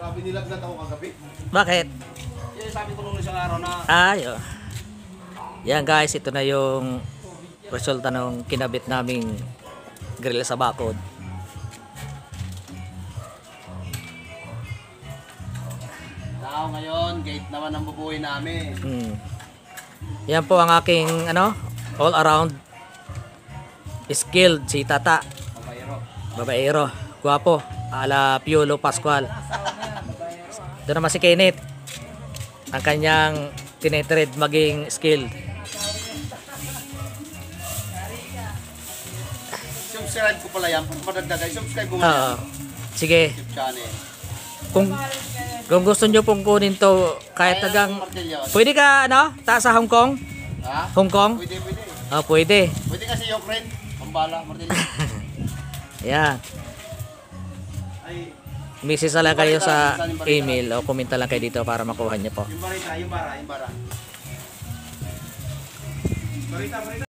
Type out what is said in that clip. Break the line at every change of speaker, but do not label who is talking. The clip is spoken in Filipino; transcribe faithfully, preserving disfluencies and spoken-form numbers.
Sabi nilagdat ako kagabi.
Bakit?
Yan sabi ko nung isang araw na
Ay, oh. Yan guys, ito na yung resulta ng kinabit naming grill sa bakod.
tao ngayon, gate naman ang bubuhay namin.
Hmm. Yan po ang aking ano, all around skilled si Tata.
Babayero.
Babaero, guwapo, ala Piolo Pascual. Ito naman si Kenneth. Ang kanyang tinetread maging skilled.
Subscribe ko pala yan. Pag madagdagay, subscribe ko mo
Oo.
yan.
Sige.
YouTube channel.
Kung kung gusto nyo pong kunin to kahit tagang pwede ka ano, taas sa Hong Kong?
Ha?
Hong Kong?
Pwede, pwede.
Ah, pwede.
Pwede kasi Ukraine. Pambala, Martillo.
Yan.
Ay,
Message na lang kayo sa email o komenta lang kayo dito para makuha nyo po.
yung barita, yung bara, yung bara. Barita, barita.